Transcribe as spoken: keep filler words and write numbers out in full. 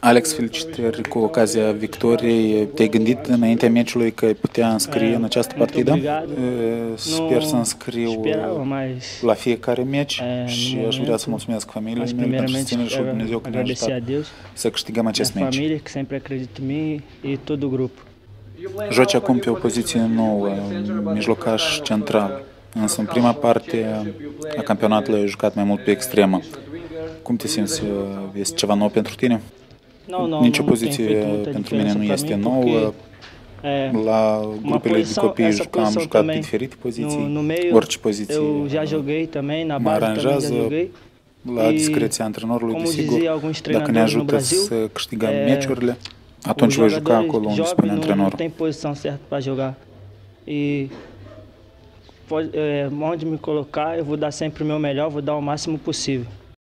Alex, felicitări cu ocazia victoriei. Te-ai gândit înaintea meciului că ai putea înscrie în această partidă? Sper să înscriu la fiecare meci și aș vrea să mulțumesc familiei mele pentru susținere și lui Dumnezeu că ne-a ajutat să câștigăm acest meci. Família que sempre acredita em mim e todo o grupo. Joci acum pe o poziție nouă, mijlocaș central, însă în prima parte a campionatului ai jucat mai mult pe extremă. Cum te simți? Este ceva nou pentru tine? Nici o poziție pentru mine nu este nouă. La grupele de copii jucam, am jucat pe diferite poziții, orice poziție mă aranjează, la discreția antrenorului, desigur. Dacă ne ajută să câștigăm meciurile, atunci voi juca acolo unde spune antrenorul. Tem posição certa para jogar. E pode, é, onde me colocar, eu vou dar sempre o meu melhor, vou dar o máximo possível.